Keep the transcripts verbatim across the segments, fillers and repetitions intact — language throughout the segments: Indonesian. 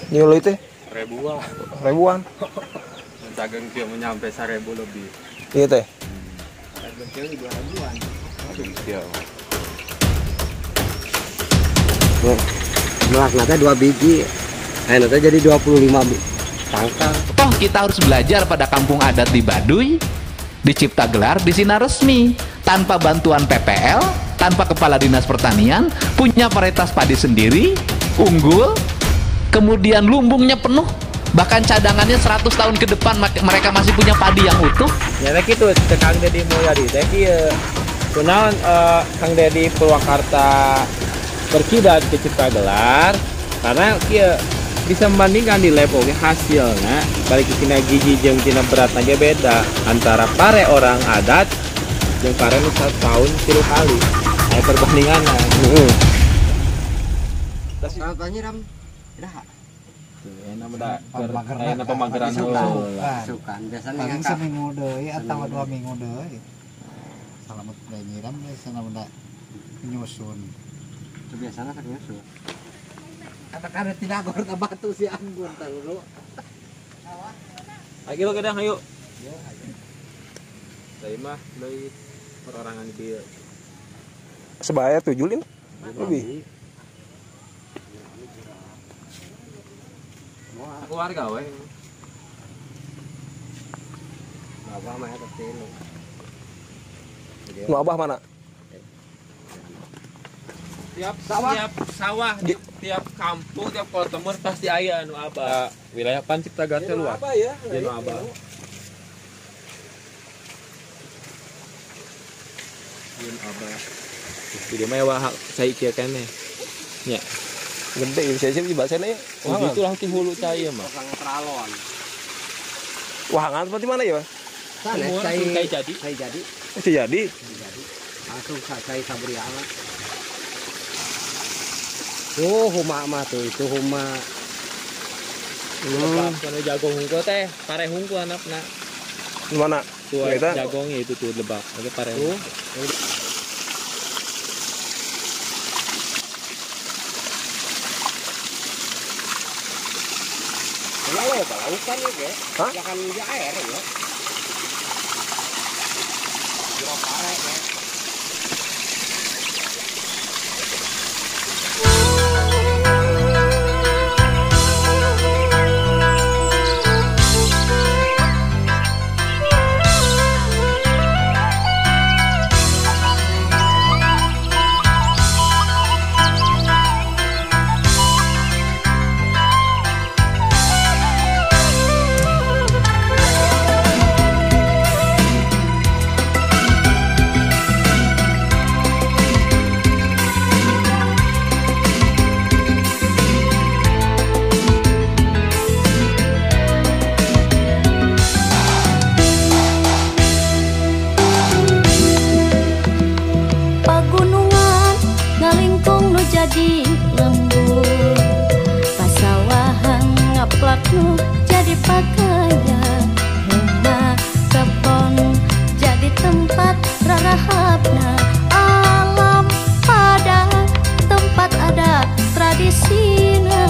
Nyulo itu ribuan. Ribuan. Dagang dia menyampai seribu lebih. Iya teh. Dagang dia dua ribuan. Iya. Melak nanti dua biji, nah nanti jadi dua puluh lima tangkal. Toh kita harus belajar pada kampung adat di Baduy, di Cipta Gelar, di Sinar Resmi, tanpa bantuan P P L, tanpa kepala dinas pertanian, punya varietas padi sendiri, unggul, kemudian lumbungnya penuh, bahkan cadangannya seratus tahun ke depan mereka masih punya padi yang utuh. Ya gitu, Kang Deddy Mulyadi, teh kieu. Kunaon uh, Kang Deddy Purwakarta berkidat ke Cipta Gelar karena kia bisa membandingkan di level hasilnya balik ke tina gigi jeung tina berat aja beda antara pare orang adat jeung pare nu satu tahun tilu kali aya perbandingan. Heeh. Kalau tanya ram, dah. Enak udah enak pemageran heula. Sukan biasanya paling ngangkat. seminggu deui atau dua minggu deui. Salamet bae nyiram biasana udah nyusun. Biasanya kan nyusun. Katakan tidak gor ka batu si anggur tah dulu. Ayo lo kadang ayo. Saya mah deui perorangan dia. Sebaya tujuh lin lebih. Keluarga we. Abah mah eta tinu. Nu abah mana? Tiap sawah, tiap sawah di tiap kampung, tiap kota temur pasti aya anu abah. Wilayah pan Cipta Gelar teh luas. Apa ya? Anu abah. Anu abah. Jadi mewah cai kieu keneh. Nya. Gede bisa sih di bahasana ya. Oh, itu lah ti hulu cai mah. Sang tralon. Wahangan seperti mana ya? Sana Semua cai langsung cai jadi. Cai jadi. Itu jadi. Jadi. Langsung cai sabriala. Oh, huma mah tuh itu huma. Hmm. Kana jagung hungkul teh, pare hungkul anakna. Di mana? Tuh Eta jagongnya itu tuh lebak. Ada pare. Tuh. Kalau lo laukan ya, Hah? jangan di air ya. Jero pare ya. Jadi lembur, pasawahan ngaplaknu jadi pakaian, rumah kebon jadi tempat rarahapna, alam pada tempat adat tradisina.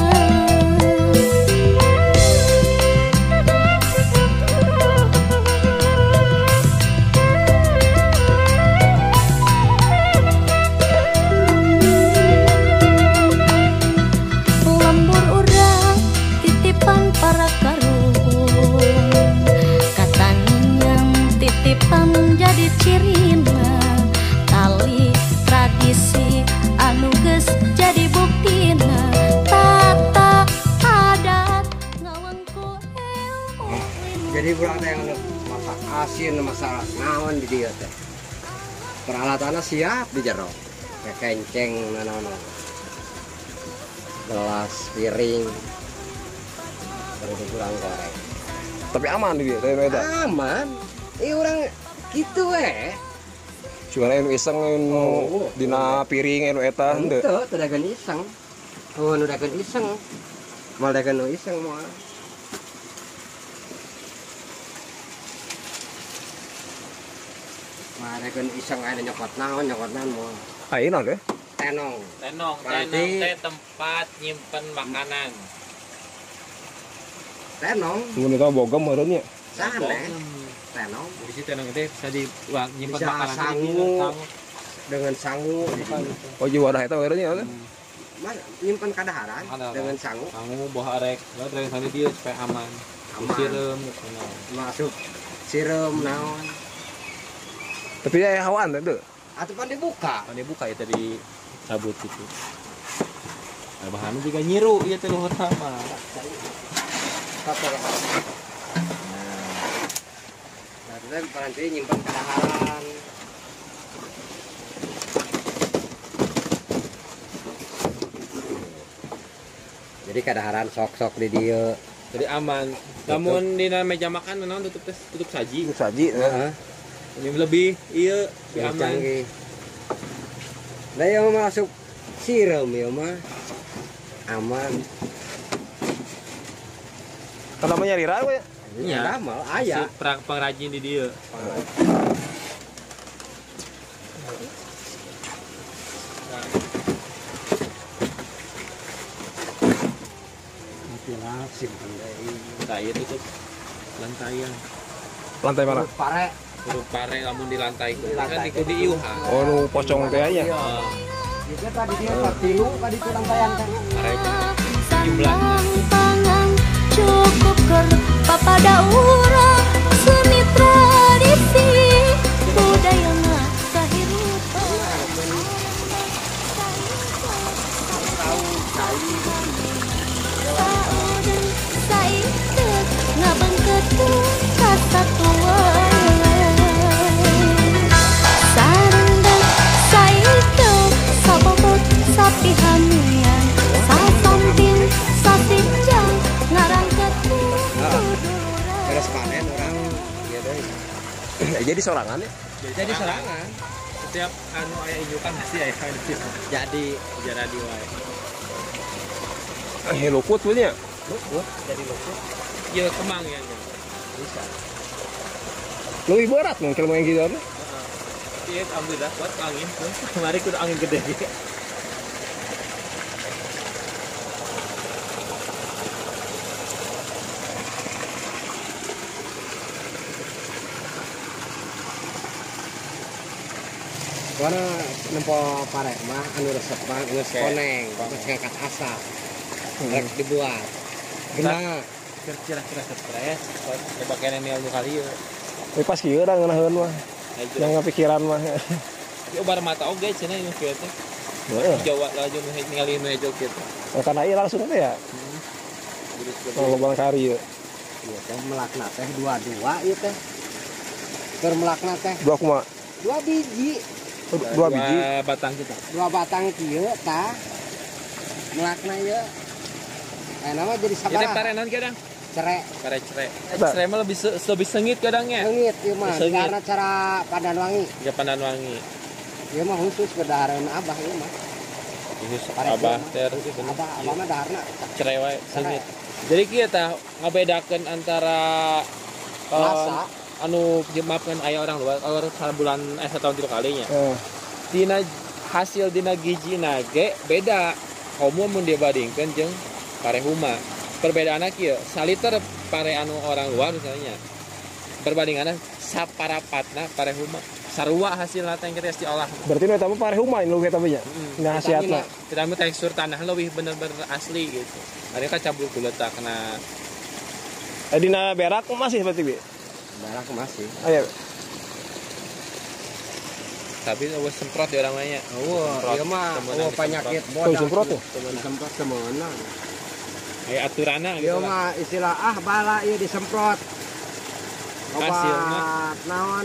Para karung katanyang titipan jadi cirina, tali tradisi anu geus jadi buktina, tata adat ngawengku ilmu. Jadi bulan yang masak asin masak naon di dia teh. Peralatannya siap di jero. Kayak kenceng nana-nana. Gelas, piring. Baru kurang goreng. tapi aman dia teh eta. Aman. Ih orang gitu eh. Cuma anu iseng anu dina piring anu eta henteu. Henteu teu dageun iseng. Oh nu dageun iseng. Mal dageun nu iseng moal. Mah dageun iseng aya nyokot naon nyokot naon moal. Ayeuna teh. Tenong. Tenong, Berarti- tenong teh tempat nyimpen makanan. tenong Mun eta bogem meureun nya. sana tenong Di situ tenong gede bisa di wah, nyimpen Bisa makanan sangu. dengan sangu Oh ji wadah eta meureun nya. Mas, nyimpen kadaharan Kadaharan. dengan sangu Sangu bawa arek, bawa dari sana dia supaya aman. Aman. Siram, masuk siram naon Tapi aya hawaan teh. atau pan dibuka kan dibuka ya tadi cabut gitu. Nah, bahannya juga nyiru ya teh luhur sama. nah itu nanti nyimpen kadaharan jadi kadaharan sok-sok di dia Jadi aman. Namun di meja makan naon tutup tes tutup saji. Saji. Heeh. Ini lebih iya lebih Lebih aman. canggih. Nah yang masuk siram ya mah aman. Kalau namanya Rira we. Iya. Ramal aya. Si pra- pengrajin di dia. Itulah simpen deui. Saya tutup lantaian. Lantai mana? Pare. Huruf pare lamun di lantai. Di Kan lantai. ikut di iuhan. Oh nu pocong teh aya. Ah, Itu tadi dia patilu tadi tu rangkaian kan. pare jumlah. Sandang pangang cukup ker papada urang seni tradisi budaya na kahirupan Sauden saikut ngabengkeun kasatuan Sarendang saikut sabobot sapihanian sasamping sasinjang ngarangket Terus panen orang ya deui. Eh, jadi sorangan ya. Jadi serangan. Setiap anu aya injukan pasti aya di Jadi sejarah di wae. Eh luput we nya. luput, jadi luput Iya kemang ya. bisa. Leuwih berat mungkin mau yang gitu. Heeh. Iya alhamdulillah kuat angin. Kemarin kudu angin gede. Karena nempo pare mah anu resep mah geus koneng, geus ngangkat asap. Rek dibuat. Gena Kira-kira stres. Coba kene nih ilmu kali ya. Tapi pas kieu da ngeunaheun mah. Yang ngapikiran mah. Ya bar mata oge cenah ieu kieu teh. Heeh. Jawa lah jeung ningali nu ejo kieu teh. Karena ieu langsung teh ya. Kalau bang kari ya. ieu teh melakna teh dua-dua ieu teh. Keur melakna teh Dua kuma dua biji, oh, dua biji. batang kita. dua batang kieu tah. Melakna ieu. Eh nama jadi Ya teh sabaraha? parenan kadang. Cerek. Pare cere. Eta. Cere mah lebih se- lebih sengit kadangnya. Sengit ieu mah Sengit. karena cara padan wangi. Ya pandan wangi. Ieu mah khusus kedaharan abah ieu mah. Khusus Pare abah ieu ter mah. gitu. Abah abah mah daharna Cere wae sengit. Jadi kieu tah ngabedakeun antara eh, rasa. anu maafkan aya orang luar orang bulan eh setahun tiga kalinya. Eh, Dina hasil dina gijina ge beda. Komo mun dibandingkeun jeung pare huma. Perbedaanna kieu, saliter pare anu orang luar misalnya. Perbandinganna saparapatna pare huma. Sarua hasilna teh geus diolah. berarti nu eta mah pare huma nu eta mah nya. Nah hasiatna. Kita mah tekstur tanah lebih bener-bener asli gitu. Ari ka campur ku letakna. Eh dina berak masih berarti bi. Berak masih. Aya. Tapi eueuh semprot di orang lainnya. Oh, ieu mah Temenan oh, penyakit Tuh bodas. semprot tuh. Disemprot semeuna. Aya aturanna Ieu gitu lah. mah istilah ah bala ieu disemprot. Hasilna? Obat naon?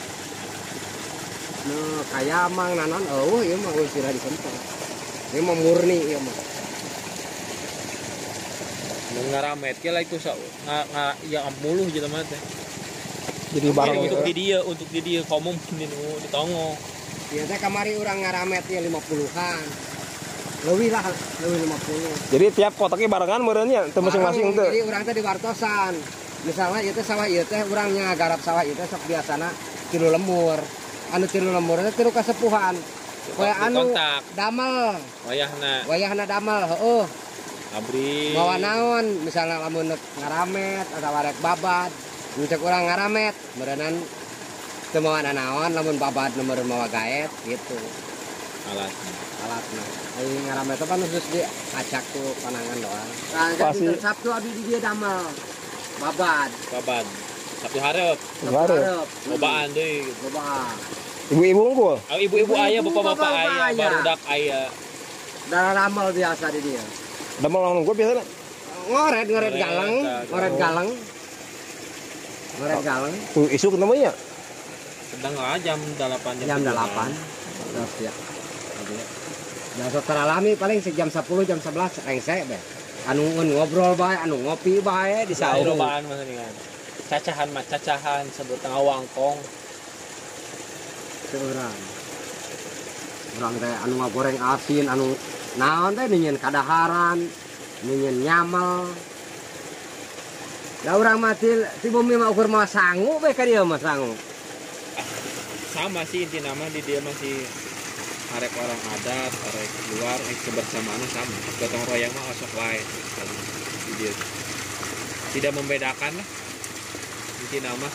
Nah, kayak mang nanon eueuh ieu mah istilah disemprot. Ieu mah murni ieu mah. Nu ngaramet ge lah itu sa nga, nga ya muluh jelema teh. Jadi barang Untuk itu. di dia, untuk di dia komo di nu ditongo. Ieu teh kamari urang ngaramet ieu lima puluhan. Leuwih lah, leuwih lima puluh. Jadi tiap kotaknya barengan meureun nya teu masing-masing Bareng, teu. Jadi urang teh diwartosan. Misalnya ieu teh sawah ieu teh urangnya garap sawah ieu teh sok biasana tilu lembur. Anu tilu lembur teh tilu kasepuhan. Poe anu Kontak damel, wayahna. wayahna damel, heueuh. abri bawa naon misalnya lamun ngaramet atau warek babat mencek orang ngaramet merenan teu mawa naon lamun babat nomor mawa gaet gitu alat alatna ai ngaramet apa khusus di acak tuh panangan doang nah Pasti. jadi Sabtu abdi di dia damel babat baban Sabtu hareup Hareup. lobaan deui loba Ibu-ibu unggul. Ah, ibu-ibu aya Ibu-ibu, bapak-bapak bapak-bapak aya aya. barudak aya darah ramal biasa di dia Damel lawan unggul biasanya. ngoret ngoret Ngoret, galang galang. ngoret galang ngoret galang Uh, isu namanya. sedang lah jam delapan jam delapan terus ya nah setelah lami paling sejam sepuluh jam sebelas rengse be anu ngun ngobrol bae anu ngopi bae di Saur saung lobaan mah kan cacahan mah cacahan sebut tengah wangkong seorang orang teh anu ngagoreng asin anu naon teh ningin kadaharan ningin nyamel da urang mah ti ti bumi mah ukur mah sangu bae ka dieu mah sangu sama sih inti nama di dia masih arek orang adat arek luar eh kebersamaan sama gotong royong mah osok wae di dia tidak membedakan lah inti nama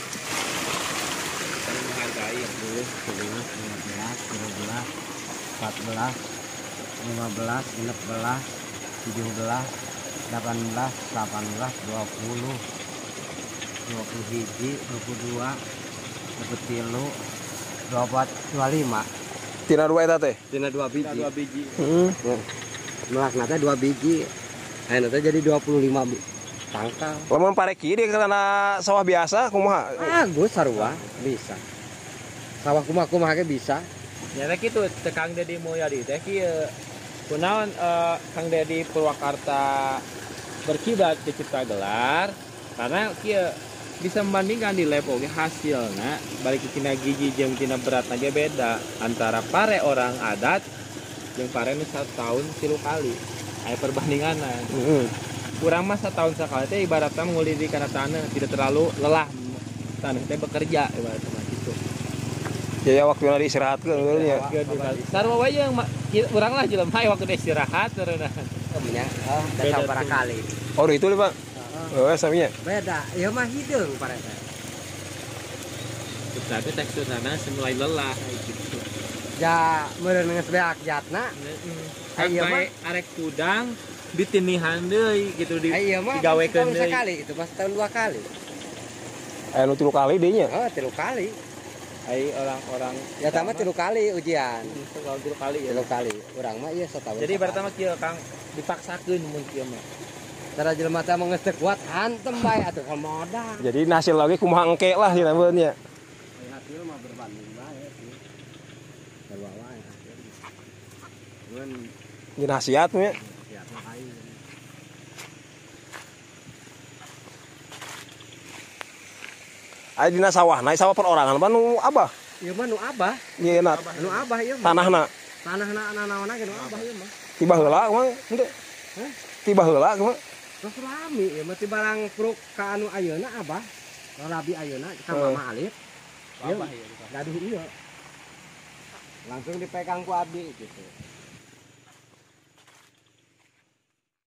saling menghargai sepuluh, sebelas, lima belas, dua belas, empat belas, lima belas, enam belas, tujuh belas, delapan belas, delapan belas, dua puluh, dua puluh hiji, dua puluh dua, dua puluh tilu, dua puluh empat, dua puluh lima. Tina dua eta teh. Tina dua biji. dua biji Heeh. Melakna teh dua biji. Ayeuna teh jadi dua puluh lima bi- tangkal. Lamun pareki di kana sawah biasa kumaha? Bagus sarua bisa. Sawah kumaha-kumaha ge bisa. ya teh kitu teh Kang Dedi Mulyadi teh kieu kunaon eh, Kang Dedi Purwakarta berkiblat di Cipta Gelar karena kieu bisa membandingkan di level ge hasilna balik ke tina gigi jeung tina beratna ge beda antara pare orang adat jeung pare nu satu tahun tilu kali aya perbandinganna Heeh. kurang mah setahun sekali teh ibaratnya nguli di kana tanah tidak terlalu lelah tanah teh bekerja ibaratnya mah gitu Ya ya waktu na diistirahatkeun geus nya. sarua wae yang ma- ki- urang lah jelema aya waktu istirahat terus Nya, oh, Beda da sabaraha tuh. kali. Oh itu nih Pak. Oh saminya. Beda, ieu mah hideung parete. tapi teksturna semulai lelah gitu Ja meureun geus beak jatna. Ayo, sampai arek kudang ditinihan deui gitu di Ayo mah digawekeun setahun deui sekali itu pas tahun dua kali. Aya nu tilu kali deui nya. Oh, tilu kali. ai orang-orang Ya tama tilu kali ujian. kalau tilu kali ya Tilu kali. Urang mah ieu setahun. jadi sekali. pertama kieu Kang dipaksakeun mun kieu mah Cara jelema teh mah geus teu kuat hantem bae atuh ka modal. Jadi hasil lagi kumaha engke lah cenah beun nya. Hasil mah berbanding bae sih. Sarua wae hasil. Mun Jeung nasihat nya. siap mah aing. Aya dina sawah, naik sawah perorangan apa nu abah? Ieu mah nu abah, Nyeuna nu abah ieu mah. tanahna. Tanahna anaona ge nu abah ieu mah. Tiba heula kumaha? Henteu. Hah? Tiba heula kumaha? Terus rami ieu mah ti barang pruk ka anu ayeuna abah. Lalabi ayeuna ka Hmm. mama alif. abah ya Gaduh ieu. Langsung dipegang ku abdi gitu.